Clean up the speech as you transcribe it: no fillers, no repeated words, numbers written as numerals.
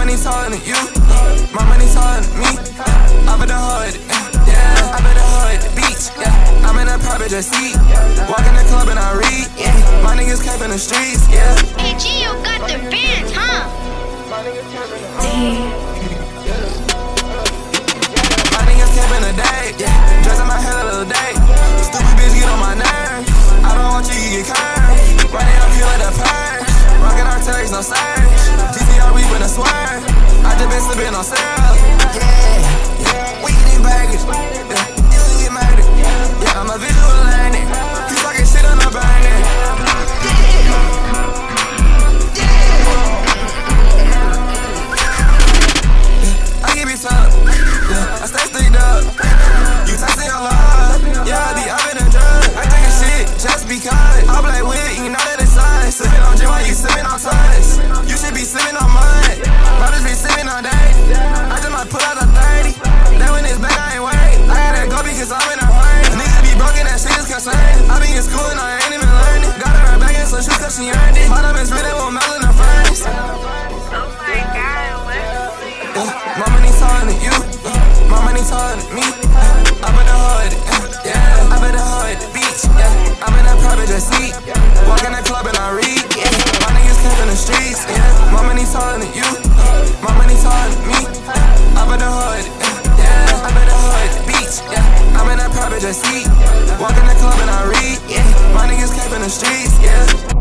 money taller than you. My money taller than me. I'm in the hood, yeah. I'm in the hood, beach, yeah. I'm in a private jet seat. Walk in the club and I read, yeah. My niggas camp in the streets, yeah. Hey, geogotbands, huh? My niggas camp in the day, yeah. Dressing my hair a little day. Stupid bitch get on my nerves. I don't want you to get curved. Running up here like a purse. Rockin' our tags, no surge. GTR, we finna swerve. I just been slipping on syrup. Yeah, we eating burgers. Yeah, you get murdered. Yeah, I'm a visual learner. You talking shit on the burner. I give you some. Yeah, I stay sticked up. You texting your love. Yeah, I be up in the drug. I take a shit just because. I play with it, you know that it's us. Sippin' on gin while you sippin' on touch. You should be sippin' on mud. Brothers be sippin' on day. I just might pull out a 30. Then when it's back, I ain't worried. I gotta go because I'm in a hurry. Niggas be broken, that shit is concerned. I be in school and I ain't even learning. Got her back in some shoes cause she earned it. My diamonds really won't melt in the furnace. Oh my God, My money taller than you. My money taller than me. I'm in the hood, yeah. I'm in the hood, beach, yeah. I'm in a private jet seat. Walk in the club and I read, yeah. My niggas camp in the streets, yeah. My money taller than you. My money taller than me. I'm in the hood, yeah. I'm in the hood, beach, yeah. I'm in a private jet seat. Walk in the club and I read, yeah. My niggas camp in the streets, yeah.